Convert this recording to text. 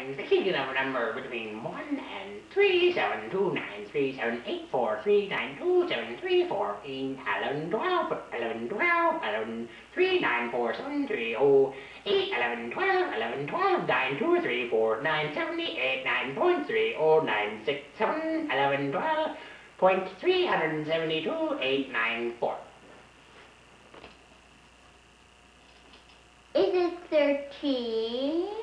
the kingdom of a number between 1 and 3, 7, 2, 9, 3, 7, 8, 4, 3, 9, 2, 7, 3, 4, 8, 11, 12, 11, 12, 11, 3, 9, 4, 7, 3, 0, 8, 11, 12, 11, 12, 9, 2, 3, 4, 9, 78, 9.3, 0, 9, 6, 7, 11, 12, point 372, 8, 9, 4. Is it 13?